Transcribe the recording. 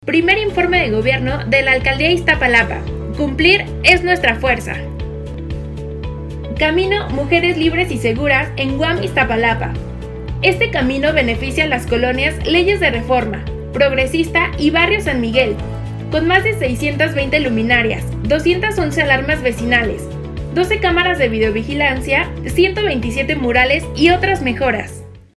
Primer informe de gobierno de la Alcaldía Iztapalapa. Cumplir es nuestra fuerza. Camino Mujeres Libres y Seguras en Guam, Iztapalapa. Este camino beneficia a las colonias Leyes de Reforma, Progresista y Barrio San Miguel, con más de 620 luminarias, 211 alarmas vecinales, 12 cámaras de videovigilancia, 127 murales y otras mejoras.